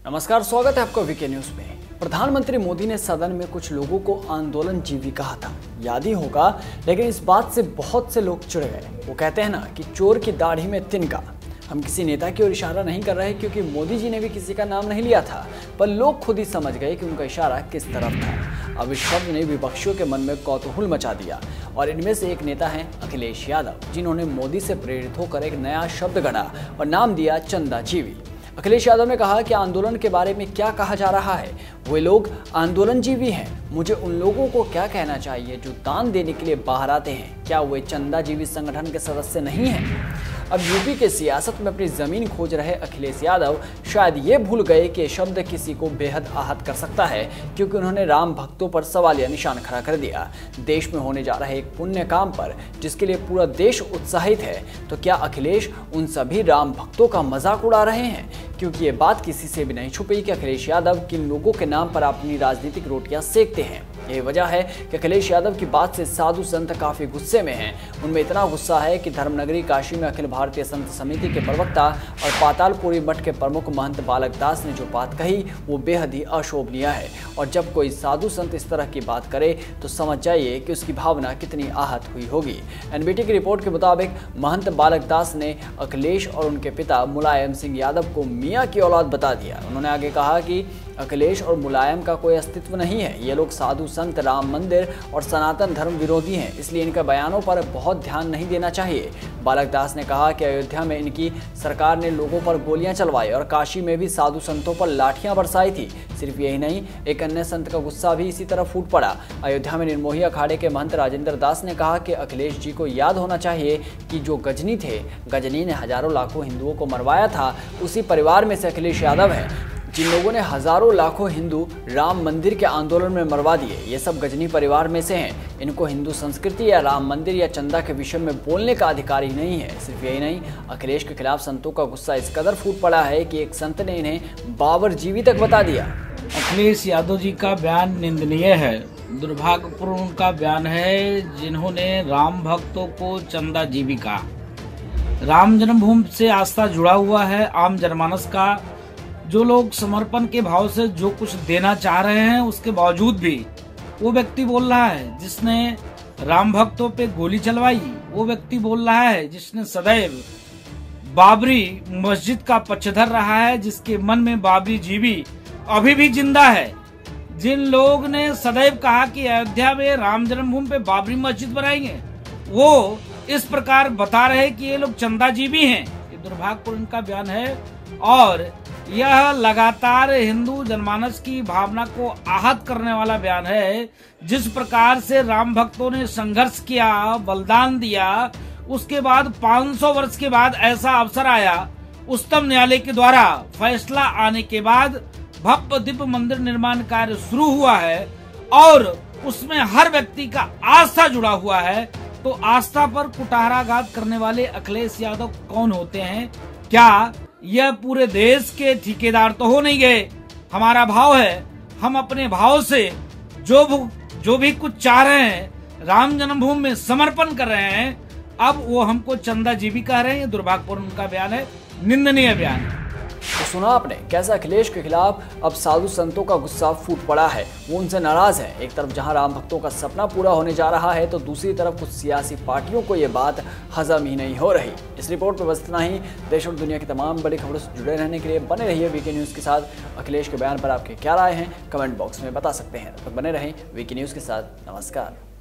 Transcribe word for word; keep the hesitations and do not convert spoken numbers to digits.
नमस्कार, स्वागत है आपका वीके न्यूज में। प्रधानमंत्री मोदी ने सदन में कुछ लोगों को आंदोलन जीवी कहा था, याद ही होगा। लेकिन इस बात से बहुत से लोग चिढ़ गए। वो कहते हैं ना कि चोर की दाढ़ी में तिनका। हम किसी नेता की ओर इशारा नहीं कर रहे, क्योंकि मोदी जी ने भी किसी का नाम नहीं लिया था, पर लोग खुद ही समझ गए कि उनका इशारा किस तरफ था। अब इस शब्द ने विपक्षियों के मन में कौतूहल मचा दिया, और इनमें से एक नेता हैं अखिलेश यादव, जिन्होंने मोदी से प्रेरित होकर एक नया शब्द गढ़ा और नाम दिया चंदा जीवी। अखिलेश यादव ने कहा कि आंदोलन के बारे में क्या कहा जा रहा है, वे लोग आंदोलन जीवी हैं। मुझे उन लोगों को क्या कहना चाहिए जो दान देने के लिए बाहर आते हैं? क्या वे चंदा जीवी संगठन के सदस्य नहीं हैं? अब यूपी के सियासत में अपनी जमीन खोज रहे अखिलेश यादव शायद ये भूल गए कि शब्द किसी को बेहद आहत कर सकता है, क्योंकि उन्होंने राम भक्तों पर सवालिया निशान खड़ा कर दिया। देश में होने जा रहे एक पुण्य काम पर जिसके लिए पूरा देश उत्साहित है, तो क्या अखिलेश उन सभी राम भक्तों का मजाक उड़ा रहे हैं? क्योंकि ये बात किसी से भी नहीं छुपी कि अखिलेश यादव किन लोगों के नाम पर अपनी राजनीतिक रोटियां सेकते हैं। यही वजह है कि अखिलेश यादव की बात से साधु संत काफी गुस्से में हैं। उनमें इतना गुस्सा है कि धर्मनगरी काशी में अखिल भारतीय संत समिति के प्रवक्ता और पातालपुरी मठ के प्रमुख महंत बालक दास ने जो बात कही वो बेहद ही अशोभनीय है। और जब कोई साधु संत इस तरह की बात करे तो समझ जाइए कि उसकी भावना कितनी आहत हुई होगी। एनबीटी की रिपोर्ट के मुताबिक महंत बालक दास ने अखिलेश और उनके पिता मुलायम सिंह यादव को मियाँ की औलाद बता दिया। उन्होंने आगे कहा कि अखिलेश और मुलायम का कोई अस्तित्व नहीं है। ये लोग साधु संत, राम मंदिर और सनातन धर्म विरोधी हैं, इसलिए इनके बयानों पर बहुत ध्यान नहीं देना चाहिए। बालक दास ने कहा कि अयोध्या में इनकी सरकार ने लोगों पर गोलियां चलवाई और काशी में भी साधु संतों पर लाठियां बरसाई थी। सिर्फ यही नहीं, एक अन्य संत का गुस्सा भी इसी तरह फूट पड़ा। अयोध्या में निर्मोही अखाड़े के महंत राजेंद्र दास ने कहा कि अखिलेश जी को याद होना चाहिए कि जो गजनी थे, गजनी ने हजारों लाखों हिंदुओं को मरवाया था, उसी परिवार में से अखिलेश यादव है। जिन लोगों ने हजारों लाखों हिंदू राम मंदिर के आंदोलन में मरवा दिए, ये सब गजनी परिवार में से हैं। इनको हिंदू संस्कृति या राम मंदिर या चंदा के विषय में बोलने का अधिकार ही नहीं है। सिर्फ यही नहीं, अखिलेश के खिलाफ संतों का गुस्सा इस कदर फूट पड़ा है कि एक संत ने इन्हें बाबर जीवी तक बता दिया। अखिलेश यादव जी का बयान निंदनीय है, दुर्भाग्यपूर्ण उनका बयान है, जिन्होंने राम भक्तों को चंदा जीवी कहा। राम जन्मभूमि से आस्था जुड़ा हुआ है आम जनमानस का। जो लोग समर्पण के भाव से जो कुछ देना चाह रहे हैं, उसके बावजूद भी वो व्यक्ति बोल रहा है जिसने राम भक्तों पे गोली चलवाई, वो व्यक्ति बोल रहा है जिसने सदैव बाबरी मस्जिद का पक्षधर रहा है, जिसके मन में बाबरी जीवी अभी भी जिंदा है। जिन लोग ने सदैव कहा कि अयोध्या में राम जन्मभूमि पे बाबरी मस्जिद बनाएंगे, वो इस प्रकार बता रहे कि ये लोग चंदा जीवी हैं। ये दुर्भाग्यपूर्ण का बयान है, और यह लगातार हिंदू जनमानस की भावना को आहत करने वाला बयान है। जिस प्रकार से राम भक्तों ने संघर्ष किया, बलिदान दिया, उसके बाद पाँच सौ वर्ष के बाद ऐसा अवसर आया, उच्चतम न्यायालय के द्वारा फैसला आने के बाद भव्य दिव्य मंदिर निर्माण कार्य शुरू हुआ है, और उसमें हर व्यक्ति का आस्था जुड़ा हुआ है। तो आस्था पर कुठाराघात करने वाले अखिलेश यादव कौन होते हैं? क्या यह पूरे देश के ठेकेदार तो हो नहीं गए? हमारा भाव है, हम अपने भाव से जो जो भी कुछ चाह रहे हैं, राम जन्मभूमि में समर्पण कर रहे हैं, अब वो हमको चंदा जीवी कह रहे हैं। दुर्भाग्यपूर्ण उनका बयान है, निंदनीय बयान है। तो सुना आपने कैसे अखिलेश के खिलाफ अब साधु संतों का गुस्सा फूट पड़ा है। वो उनसे नाराज है। एक तरफ जहां राम भक्तों का सपना पूरा होने जा रहा है, तो दूसरी तरफ कुछ सियासी पार्टियों को ये बात हजम ही नहीं हो रही। इस रिपोर्ट पर बस इतना ही। देश और दुनिया की तमाम बड़ी खबरों से जुड़े रहने के लिए बने रहिए वीके न्यूज़ के साथ। अखिलेश के बयान पर आपके क्या राय हैं, कमेंट बॉक्स में बता सकते हैं। तब तक बने रहें वीके न्यूज़ के साथ। नमस्कार।